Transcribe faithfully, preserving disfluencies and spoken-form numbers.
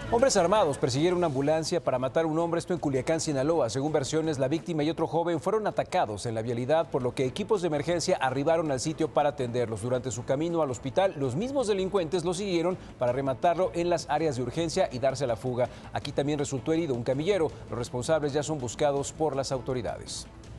Hombres armados persiguieron una ambulancia para matar a un hombre, esto en Culiacán, Sinaloa. Según versiones, la víctima y otro joven fueron atacados en la vialidad, por lo que equipos de emergencia arribaron al sitio para atenderlos. Durante su camino al hospital, los mismos delincuentes lo siguieron para rematarlo en las áreas de urgencia y darse a la fuga. Aquí también resultó herido un camillero. Los responsables ya son buscados por las autoridades.